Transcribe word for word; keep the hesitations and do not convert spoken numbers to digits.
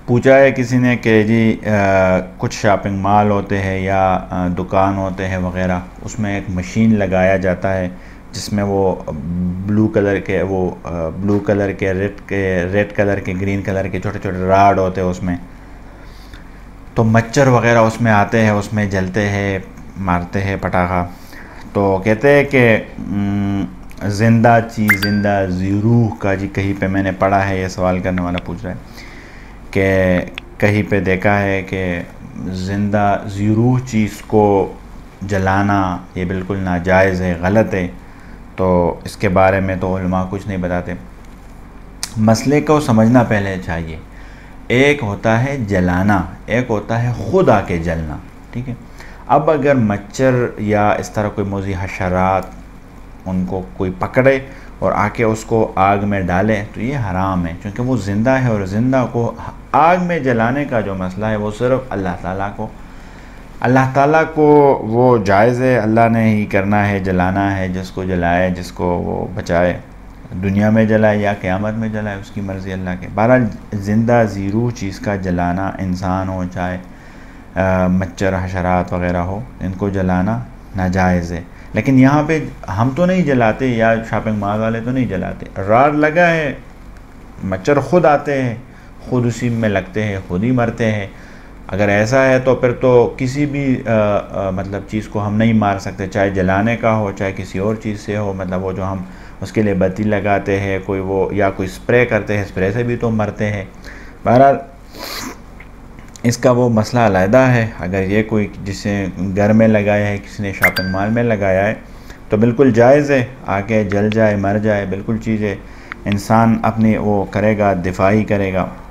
पूछा है किसी ने कि जी आ, कुछ शॉपिंग मॉल होते हैं या आ, दुकान होते हैं वगैरह, उसमें एक मशीन लगाया जाता है जिसमें वो ब्लू कलर के वो ब्लू कलर के रेड के रेड कलर के ग्रीन कलर के छोटे छोटे राड होते हैं उसमें, तो मच्छर वगैरह उसमें आते हैं, उसमें जलते हैं, मारते हैं पटाखा। तो कहते हैं कि ज़िंदा चीज़ ज़िंदा ज़रूह का जी कहीं पे मैंने पढ़ा है, ये सवाल करने वाला पूछ रहा है कि कहीं पे देखा है कि ज़िंदा ज़रूह चीज़ को जलाना ये बिल्कुल नाजायज़ है, गलत है। तो इसके बारे में तो उलमा कुछ नहीं बताते। मसले को समझना पहले चाहिए। एक होता है जलाना, एक होता है खुद आके जलना, ठीक है। अब अगर मच्छर या इस तरह कोई मोज़ी हशरात उनको कोई पकड़े और आके उसको आग में डाले तो ये हराम है, क्योंकि वो ज़िंदा है और ज़िंदा को आग में जलाने का जो मसला है वो सिर्फ़ अल्लाह ताला को अल्लाह ताला को वो जायज़ है, अल्लाह ने ही करना है, जलाना है, जिसको जलाए जिसको वो बचाए, दुनिया में जलाए या क़यामत में जलाए, उसकी मर्ज़ी अल्लाह के। बहरहाल ज़िंदा ज़ीरू चीज़ का जलाना, इंसान हो चाहे मच्छर हशरात वग़ैरह हो, इनको जलाना नाजायज़ है। लेकिन यहाँ पे हम तो नहीं जलाते या शॉपिंग मॉल वाले तो नहीं जलाते, राड लगा है, मच्छर खुद आते हैं, खुद उसी में लगते हैं, खुद ही मरते हैं। अगर ऐसा है तो फिर तो किसी भी आ, आ, मतलब चीज़ को हम नहीं मार सकते, चाहे जलाने का हो चाहे किसी और चीज़ से हो। मतलब वो जो हम उसके लिए बत्ती लगाते हैं कोई वो, या कोई स्प्रे करते हैं, स्प्रे से भी तो मरते हैं। बहरहाल इसका वो मसला अलहदा है। अगर ये कोई जिसे घर में लगाया है, किसी ने शॉपिंग मॉल में लगाया है, तो बिल्कुल जायज़ है, आके जल जाए मर जाए, बिल्कुल चीज़ है। इंसान अपनी वो करेगा, दिफाई करेगा।